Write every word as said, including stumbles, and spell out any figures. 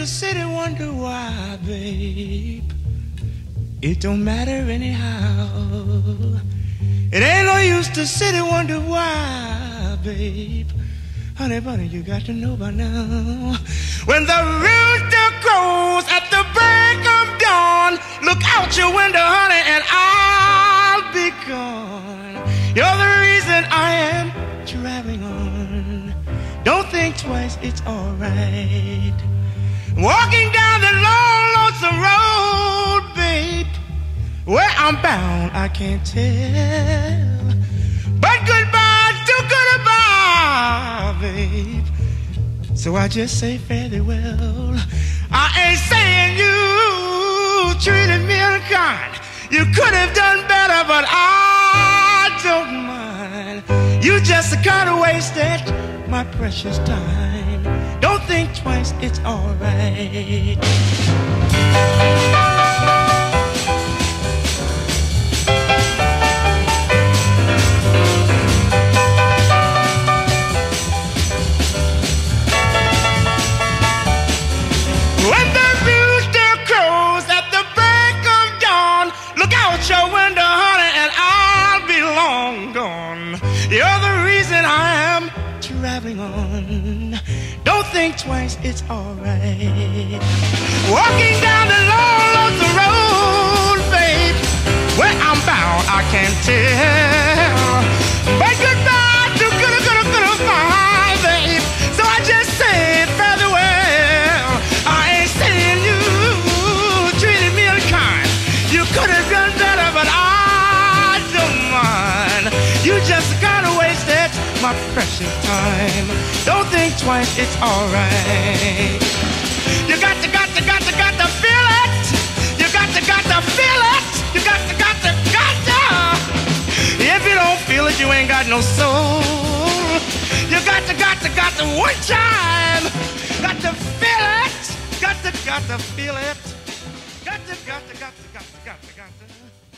to sit and wonder why, babe. It don't matter anyhow. It ain't no use to sit and wonder why, babe. Honey bunny, you got to know by now. When the rooster crows at the break of dawn, look out your window, honey, and I'll be gone. You're the reason I am traveling on. Don't think twice, it's alright. Walking down the long, lonesome road, babe. Where I'm bound, I can't tell. But goodbye, too goodbye, babe. So I just say fairly well. I ain't saying you treated me unkind. You could have done better, but I don't mind. You just kind of wasted my precious time. Don't think twice, it's alright. When the rooster crows at the break of dawn, look out your window, honey, and I'll be long gone. You're the reason I am traveling on. Don't think twice, it's alright. Walking down the long, lonesome road, babe. Where I'm bound, I can't tell. But goodbye to good, good, good, bye, babe. So I just say fairly well. I ain't saying you treated me unkind. You could have done better, but I don't mind. You just kind of wasted my precious time. Don't think twice, it's alright. You got to, got to, got to, got to feel it. You got to, got to feel it. You got to, got to, got to. If you don't feel it, you ain't got no soul. You got to, got to, got to one time. Got to feel it. Got to, got to feel it. Got to, got to, got to, got to, got to, got to.